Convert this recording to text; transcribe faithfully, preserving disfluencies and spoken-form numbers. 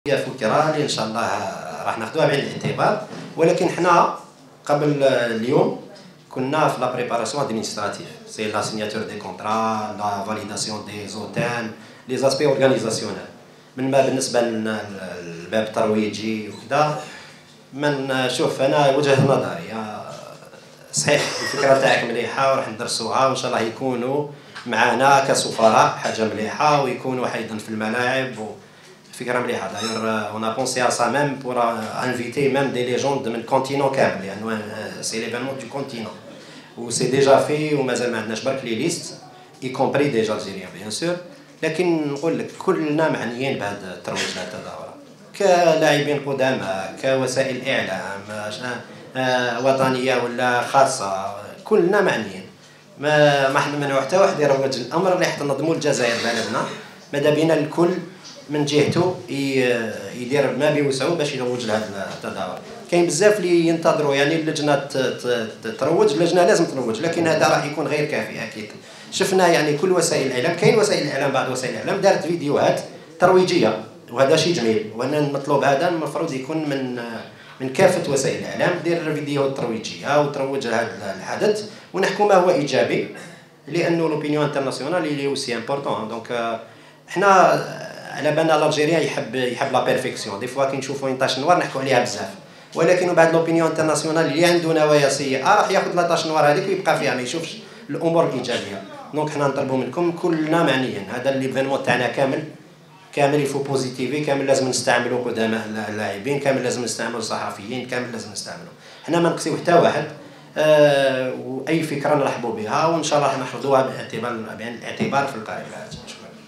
هي فكرة اللي ان شاء الله راح ناخذوها بعين الاعتبار، ولكن حنا قبل اليوم كنا في لا بريباراسيون ادمينستراتيف، سي لا سيناتور دي كونطرا، لا فاليداسيون دي زوتان، لي زاسبي اورغانيزاسيونيل. من ما بالنسبه للباب الترويجي وكذا، من شوف انا وجهه نظري صحيح الفكره تاعك مليحه وراح ندرسوها وان شاء الله يكونوا معنا كسفراء، حاجه مليحه، ويكونوا ايضا في الملاعب و فكره مليحه. داير اون ا بونسي ا سا ميم بور انفيتي ميم دي ليجوند من الكونتينون كامل، لانه سي ليفينمون دو كونتينون و سي ديجا في ومازال ما عندناش برك لي ليست اي كومبري دي جالجيريان بيان سور. لكن نقول لك كلنا معنيين بهذا الترويج لهذه التظاهره كلاعبين قدامى، كوسائل اعلام وطنيه ولا خاصه، كلنا معنيين. ما ما حنمنعوا حتى واحد يروج الامر اللي حتى نظموا الجزائر بلدنا، ماذا بينا الكل من جهته يدير ما بيوسعو باش يروج لهذا التظاهر. كاين بزاف اللي ينتظروا يعني اللجنه تروج، اللجنه لازم تروج، لكن هذا راح يكون غير كافي اكيد. شفنا يعني كل وسائل الاعلام، كاين وسائل الاعلام بعض وسائل الاعلام دارت فيديوهات ترويجيه، وهذا شيء جميل، وان المطلوب هذا المفروض يكون من من كافه وسائل الاعلام، دير فيديوهات ترويجيه وتروج لهذا الحدث، ونحكوا ما هو ايجابي، لانه لوبينيون انترناسيونال اللي اوسي امبورطون. دونك حنا على بالنا الجيريان يحب يحب لا بيرفيكسيون، دي فوا كي نشوفوا ينطاش نوار نحكوا عليها بزاف، ولكن بعد لوبينيون انترناسيونال اللي عنده نوايا سيئه راح ياخذ لا طاش نوار هذيك ويبقى فيها، ما يشوفش الامور الايجابيه. دونك حنا نطلبوا منكم كلنا معنيين، هذا ليفينمون تاعنا كامل كامل يفو بوزيتيفي، كامل لازم نستعملوا قداماء اللاعبين، كامل لازم نستعملوا الصحفيين، كامل لازم نستعملوا، حنا ما نقصيو حتى واحد. أه واي فكره نرحبوا بها، وان شاء الله ناخذوها بالاعتبار بعين الاعتبار في القائمه.